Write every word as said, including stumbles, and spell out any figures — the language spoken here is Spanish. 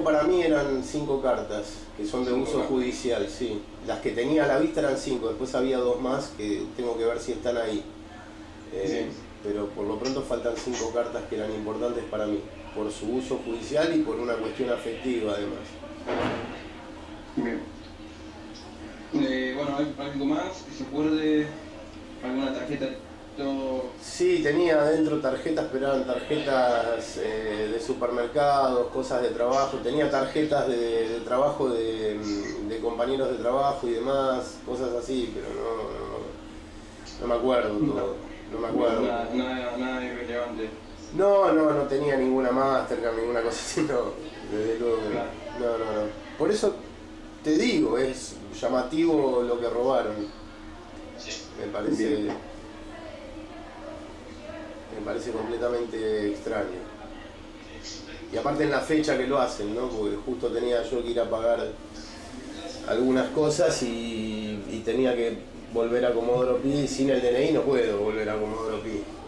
para mí eran cinco cartas, que son de Cinco uso cartas. judicial, sí. Las que tenía a la vista eran cinco, después había dos más que tengo que ver si están ahí. Eh, Sí. Pero por lo pronto faltan cinco cartas que eran importantes para mí, por su uso judicial y por una cuestión afectiva además. Bien. Eh, bueno, ¿hay algo más que se acuerde? ¿Alguna tarjeta? Todo... Sí, tenía adentro tarjetas, pero eran tarjetas eh, de supermercados, cosas de trabajo. Tenía tarjetas de, de trabajo de, de compañeros de trabajo y demás, cosas así, pero no, no, no me acuerdo todo. No me acuerdo. Nada, nada, nada irrelevante. No, no, no tenía ninguna Mastercard, ninguna cosa así, no. Desde luego que Claro. no. No, no, no. Por eso te digo, es llamativo lo que robaron. Me parece. Bien. Me parece completamente extraño. Y aparte en la fecha que lo hacen, ¿no? Porque justo tenía yo que ir a pagar algunas cosas y, y tenía que volver a Comodoro Pi, y sin el D N I no puedo volver a Comodoro Pi.